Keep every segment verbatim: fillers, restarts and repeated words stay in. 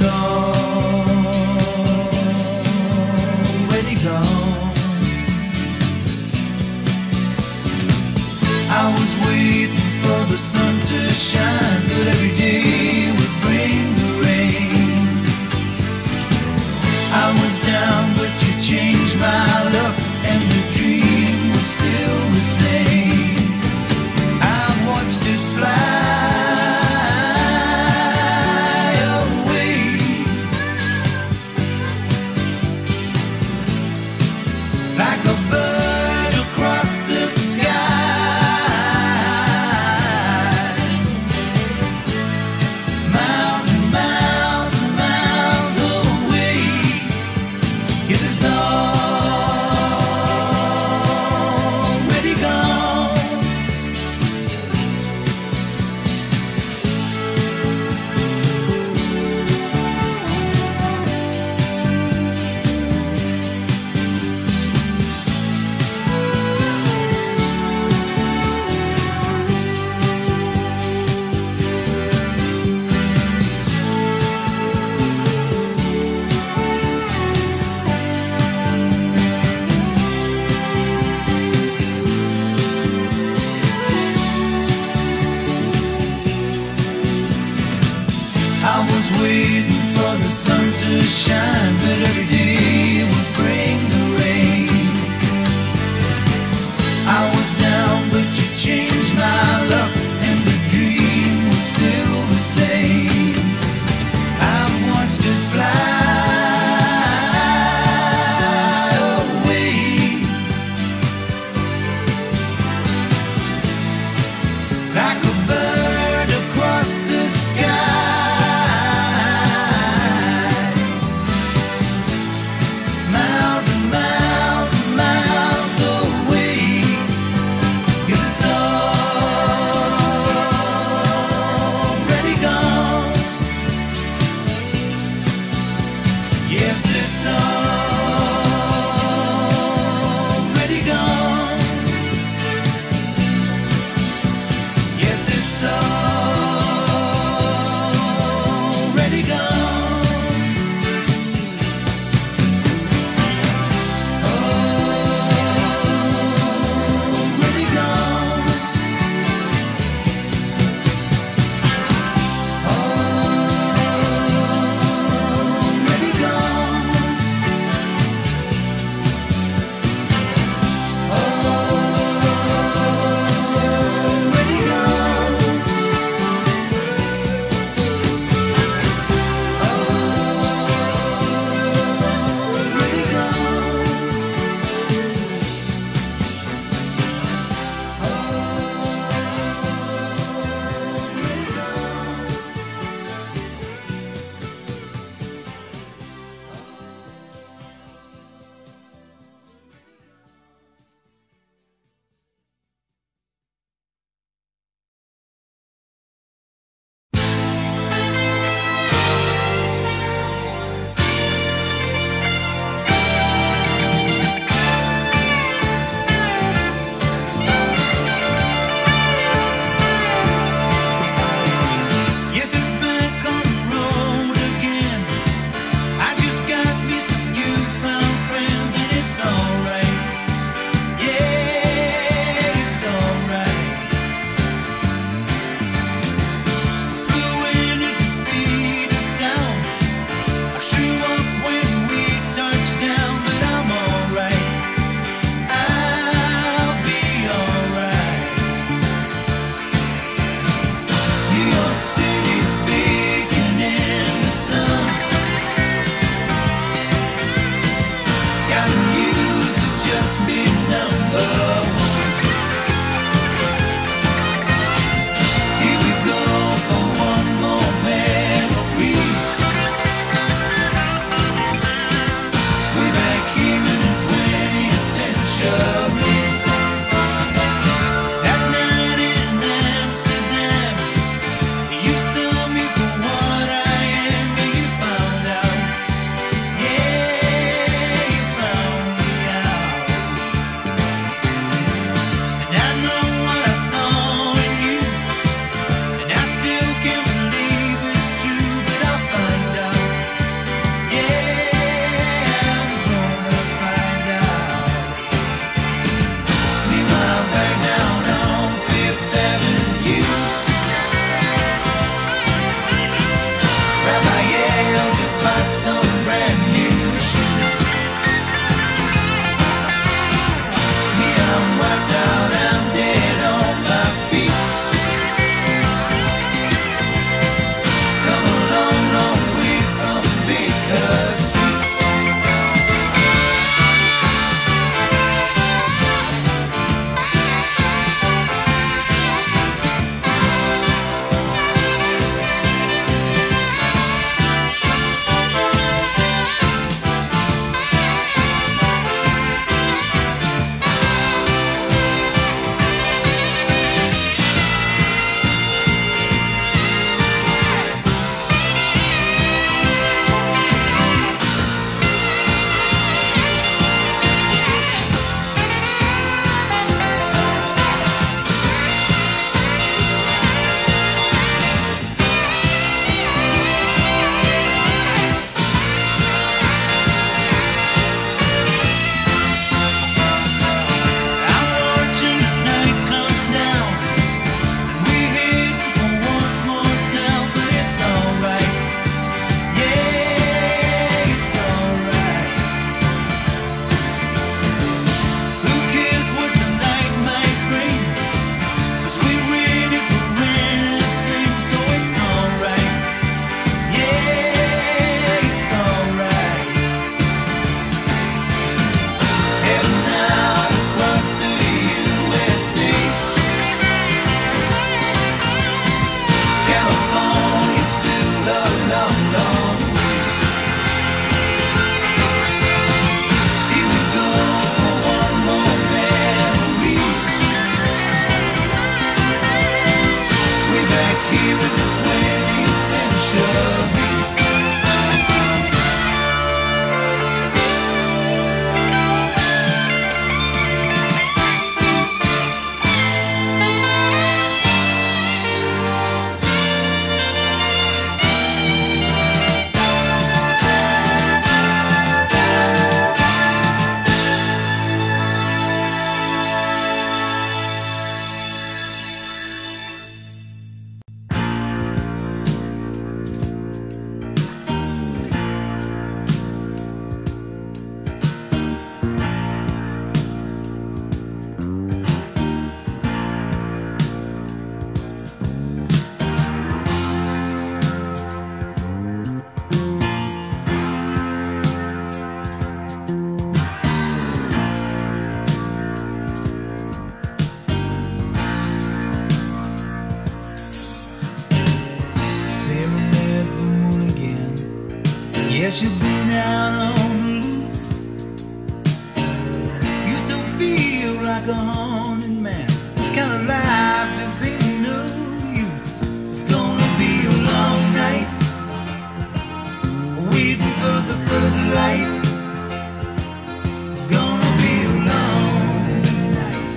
already gone. I was waiting for the sun to shine, but every day would bring the rain. I was down, but you changed my luck, and the dream was still the same. I watched it fly away, like a bird across the sky. Miles and miles and miles away. Yes, it's already gone. I was waiting for the sun to shine, but every day would bring the rain. I was down, but you changed my luck, and the dream was still the same. I've watched it fly away, like a bird across the sky. Miles and miles and miles away. Yes, it's already gone. Yes, it's already gone. Yes, it's already gone. Already gone. Already gone. Guess you've been out on the loose. You still feel like a haunted man. This kind of life just ain't no use. It's gonna be a long night, waiting for the first light. It's gonna be a long night.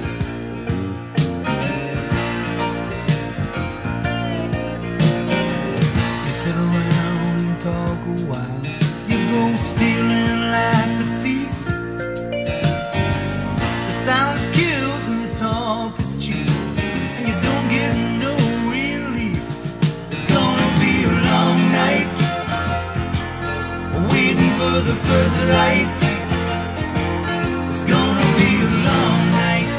You sit around and talk a while. You go stealing like a thief. The silence kills and the talk is cheap, and you don't get no relief. It's gonna be a long night, waiting for the first light. It's gonna be a long night.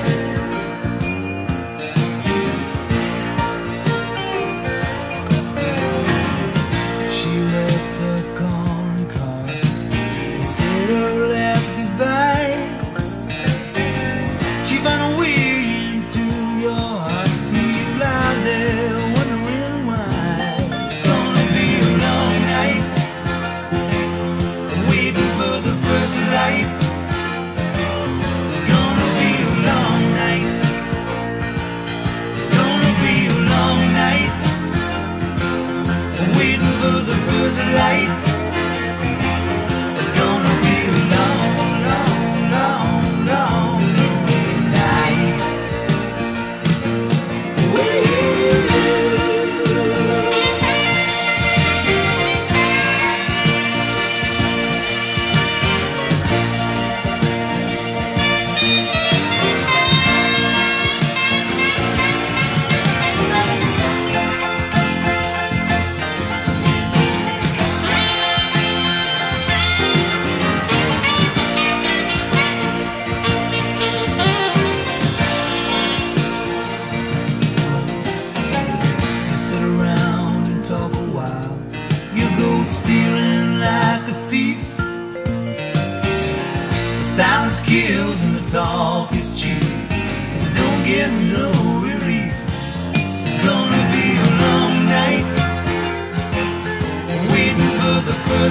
She left her calling card and said her last goodbyes. She found a way into your heart, and you lie there wondering why. It's gonna be a long night, waiting for the first light. It's gonna be a long night. It's gonna be a long night, waiting for the first light. It's gonna be a long, long, long, long night.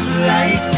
like